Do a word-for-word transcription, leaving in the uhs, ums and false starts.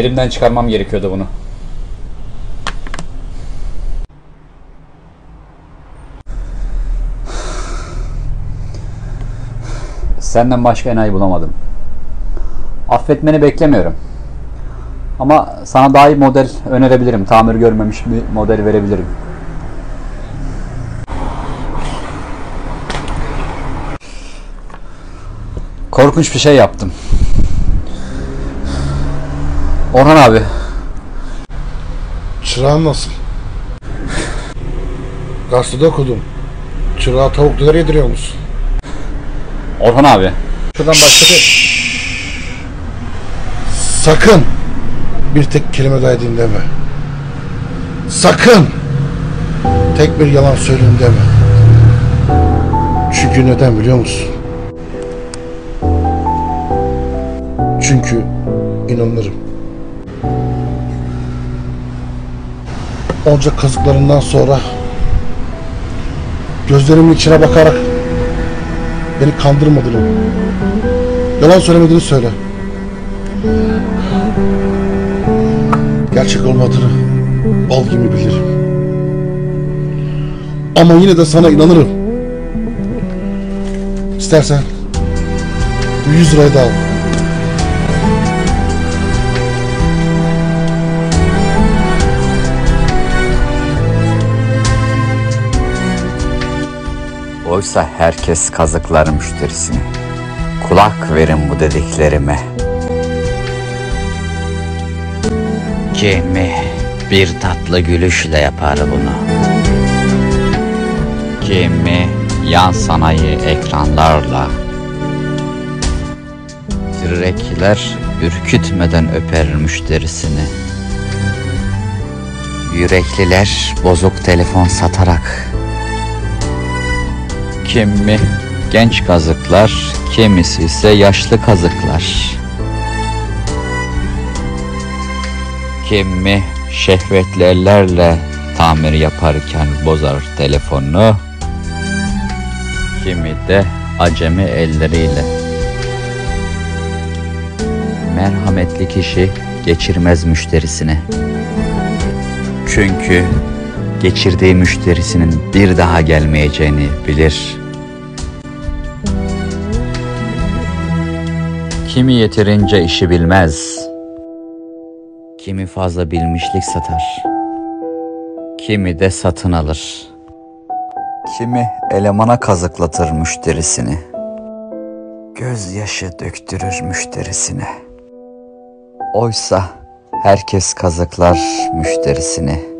Elimden çıkarmam gerekiyordu bunu. Senden başka enayi bulamadım. Affetmeni beklemiyorum. Ama sana daha iyi model önerebilirim. Tamir görmemiş bir model verebilirim. Korkunç bir şey yaptım. Orhan abi. Çırağın nasıl? Gazetede okudum. Çırağı tavukları yediriyor musun? Orhan abi. Şuradan başladı. Sakın bir tek kelime daha edeyim deme. Sakın tek bir yalan söyleyin deme. Çünkü neden biliyor musun? Çünkü inanırım. Onca kazıklarından sonra gözlerimin içine bakarak beni kandırmadığını, yalan söylemediğini söyle. Gerçek olmadığını bal gibi bilirim. Ama yine de sana inanırım. İstersen yüz lirayı da al. Oysa herkes kazıklar müşterisini. Kulak verin bu dediklerime. Kimi bir tatlı gülüşle yapar bunu. Kimi yan sanayi ekranlarla. Yürekler ürkütmeden öper müşterisini. Yürekliler bozuk telefon satarak. Kimi genç kazıklar, kimisi ise yaşlı kazıklar. Kimi şehvetli ellerle tamir yaparken bozar telefonunu, kimi de acemi elleriyle. Merhametli kişi geçirmez müşterisini. Çünkü geçirdiği müşterisinin bir daha gelmeyeceğini bilir. Kimi yeterince işi bilmez. Kimi fazla bilmişlik satar. Kimi de satın alır. Kimi elemana kazıklatır müşterisini. Gözyaşı döktürür müşterisine. Oysa herkes kazıklar müşterisini.